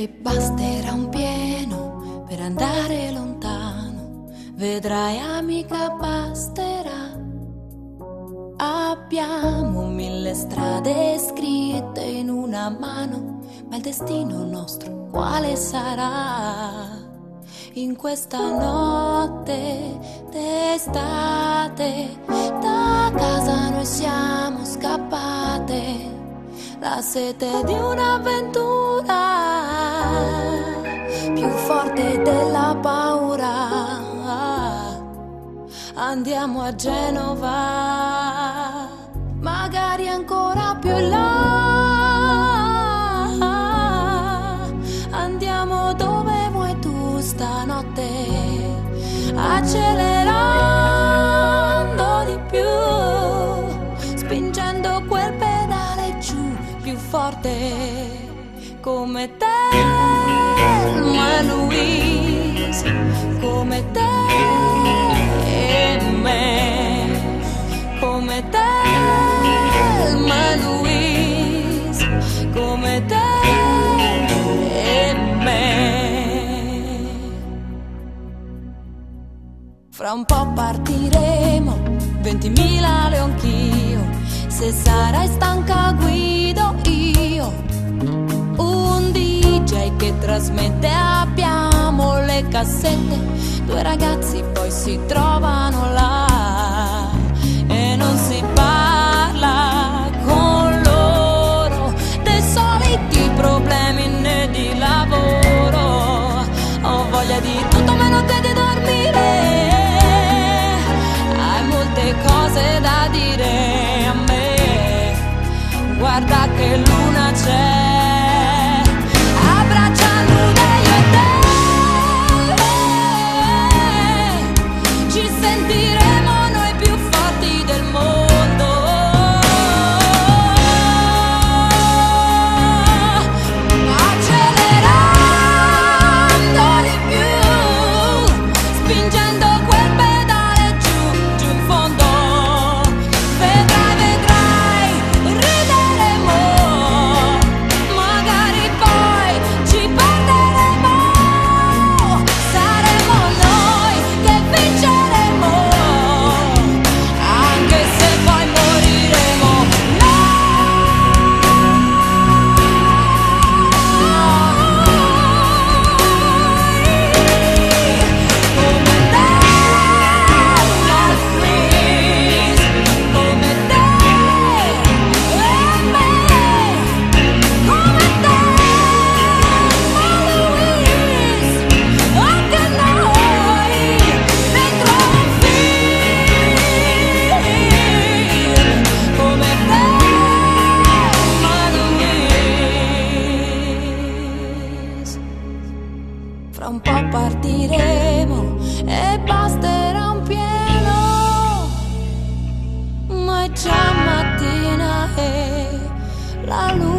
e basterà un pieno per andare lontano. Vedrai amica, basterà. Abbiamo 1000 strade scritte in una mano, ma il destino nostro quale sarà? In questa notte d'estate da casa noi siamo scappate, la sete di un'avventura più forte della paura. Andiamo a Genova, magari ancora più in là. Andiamo dove vuoi tu stanotte, accelerando di più, spingendo quel pedale giù più forte. Come te, Thelma e Louise, come te e me, come te, Thelma e Louise, come te e me. Fra un po' partiremo, 20.000 leonchio, se sarai stanca guido io. Un DJ che trasmette, abbiamo le cassette, 2 ragazzi poi si trovano là e non si parla con loro dei soliti problemi né di lavoro. Ho voglia di tutto meno che di dormire, hai molte cose da dire a me, guarda che luna c'è. Fra un po' partiremo e basterà un pieno, ma è già mattina e la luce